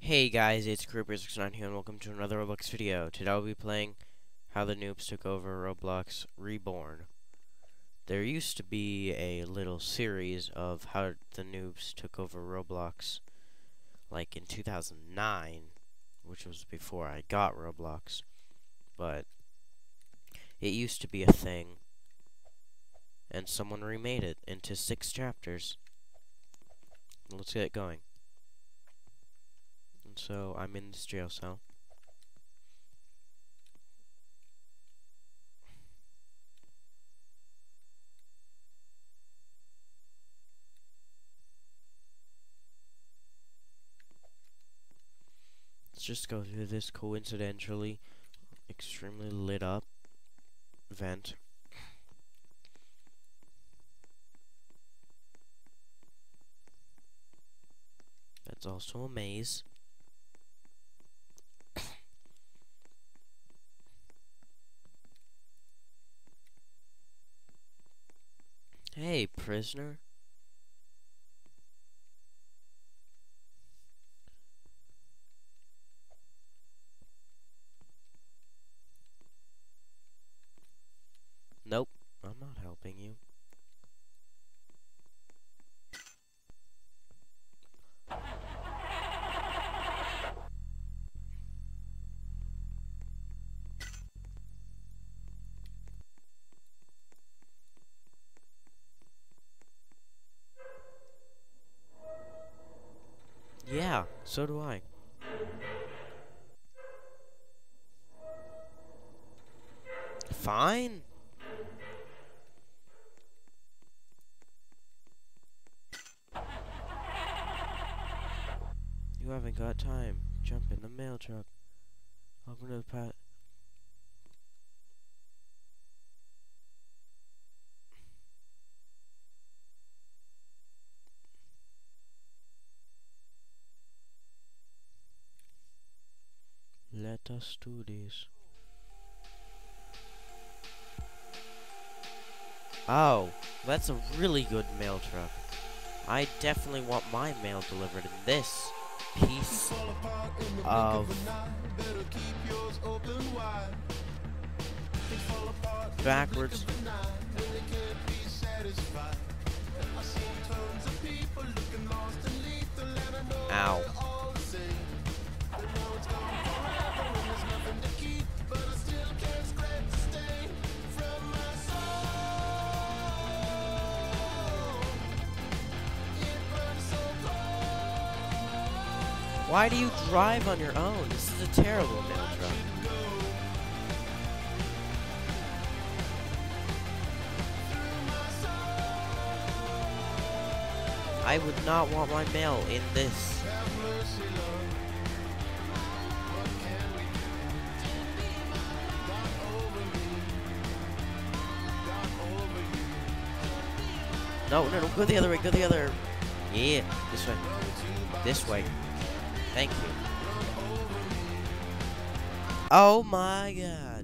Hey guys, it's Creeper69 here and welcome to another Roblox video. Today I'll be playing How the Noobs Took Over Roblox Reborn. There used to be a little series of How the Noobs Took Over Roblox, like in 2009, which was before I got Roblox, but it used to be a thing, and someone remade it into 6 chapters. Let's get going. So I'm in this jail cell. Let's just go through this coincidentally extremely lit up vent. That's also a maze. Hey, prisoner. Nope, I'm not helping you. Yeah, so do I. Fine. You haven't got time. Jump in the mail truck. Welcome to the pat. Let us do this. Oh, that's a really good mail truck. I definitely want my mail delivered in this piece of backwards. Ow. Why do you drive on your own? This is a terrible mail truck. I would not want my mail in this. No, go the other way, go the other. Yeah, this way. This way. Thank you. Oh my god.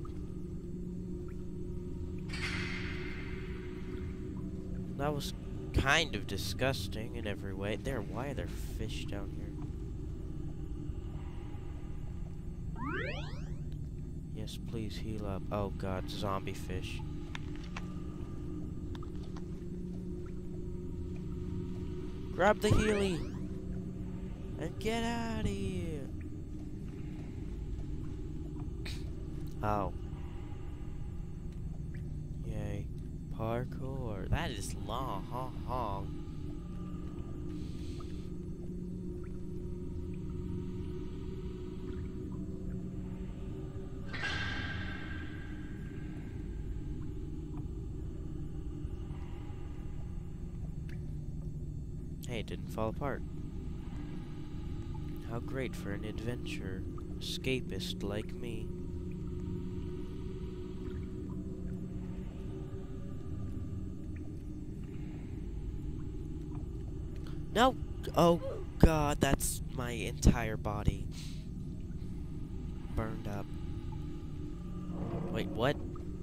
That was kind of disgusting in every way. Why are there fish down here? Yes, please heal up. Oh god, zombie fish. Grab the Healy and get out of here. Oh. Yay. Parkour. That is long. Hey, it didn't fall apart. How great for an adventure escapist like me. No! Oh god, that's my entire body. Burned up. Wait, what?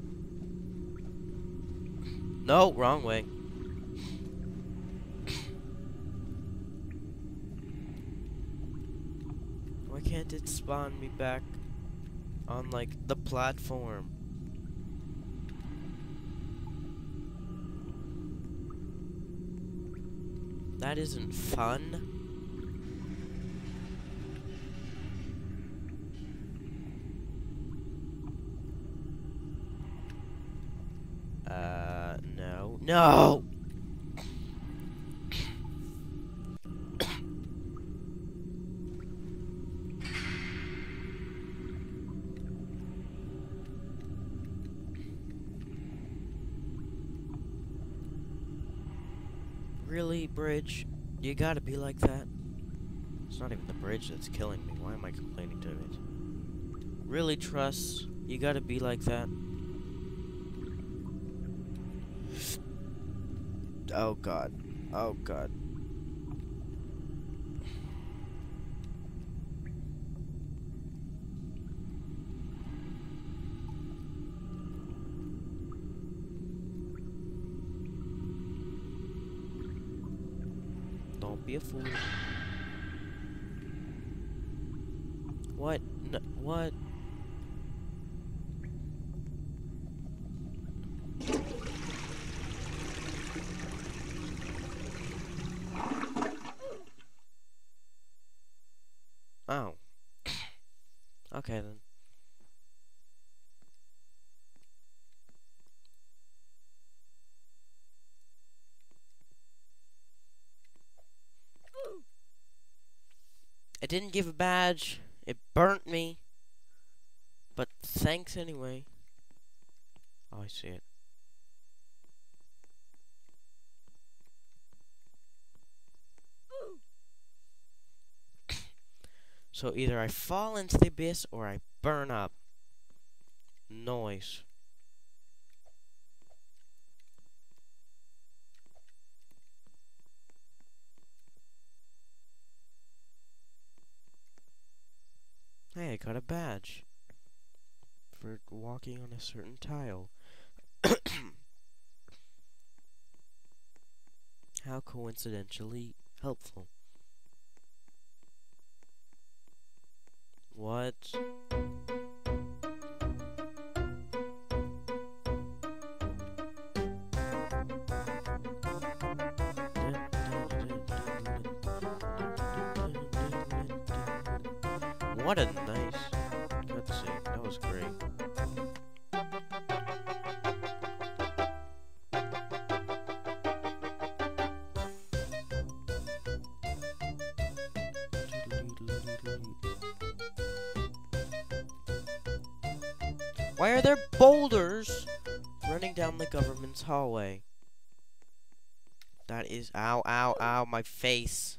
No, wrong way. can't it spawn me back on, like, the platform? That isn't fun. No. No! Really, bridge? You gotta be like that? It's not even the bridge that's killing me. Why am I complaining to it? Really, Truss? You gotta be like that? Oh god. Oh god. Don't be a fool. What? No, what? Oh. Okay then. It didn't give a badge. It burnt me. But thanks anyway. Oh, I see it. So either I fall into the abyss or I burn up. Noise. Hey, I got a badge for walking on a certain tile. How coincidentally helpful. What? What a nice cutscene. That was great. Why are there boulders running down the government's hallway? That is... Ow, ow, ow, my face.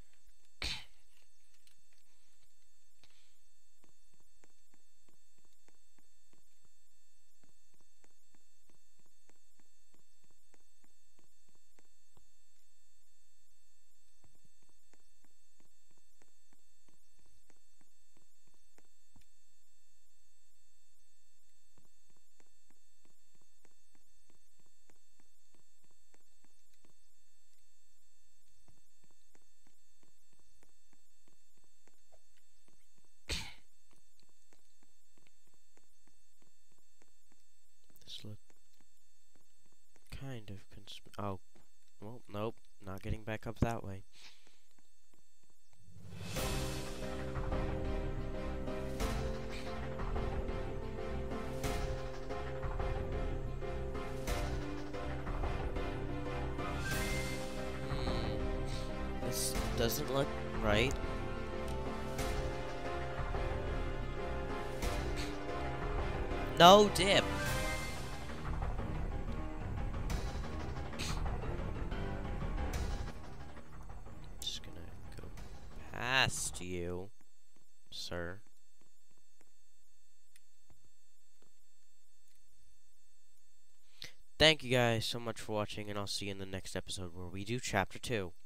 Look kind of oh, well, nope, not getting back up that way. This doesn't look right. No dip. Past you, sir. Thank you guys so much for watching, and I'll see you in the next episode where we do Chapter 2.